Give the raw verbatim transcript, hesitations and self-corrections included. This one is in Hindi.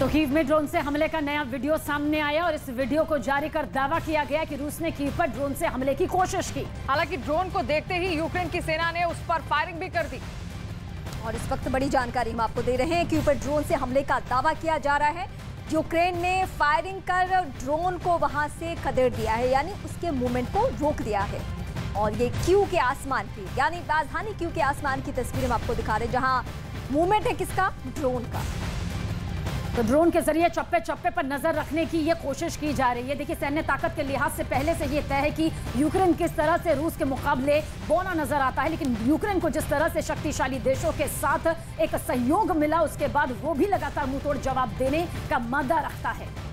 तो कीव में ड्रोन से हमले का नया वीडियो सामने आया और इस वीडियो को जारी कर दावा किया गया कि रूस ने कीव पर ड्रोन से हमले की कोशिश की। हालांकि ड्रोन को देखते ही यूक्रेन की सेना ने उस पर फायरिंग भी कर दी। और इस वक्त बड़ी जानकारी हम आपको दे रहे हैं। कीव पर ड्रोन से हमले का दावा किया जा रहा है। यूक्रेन ने फायरिंग कर ड्रोन को वहां से खदेड़ दिया है, यानी उसके मूवमेंट को रोक दिया है। और ये कीव के आसमान की, यानी राजधानी कीव के आसमान की तस्वीर हम आपको दिखा रहे हैं, जहां मूवमेंट है किसका, ड्रोन का। तो ड्रोन के जरिए चप्पे चप्पे पर नजर रखने की ये कोशिश की जा रही है। देखिए, सैन्य ताकत के लिहाज से पहले से ये तय है कि यूक्रेन किस तरह से रूस के मुकाबले बौना नजर आता है, लेकिन यूक्रेन को जिस तरह से शक्तिशाली देशों के साथ एक सहयोग मिला, उसके बाद वो भी लगातार मुंहतोड़ जवाब देने का मादा रखता है।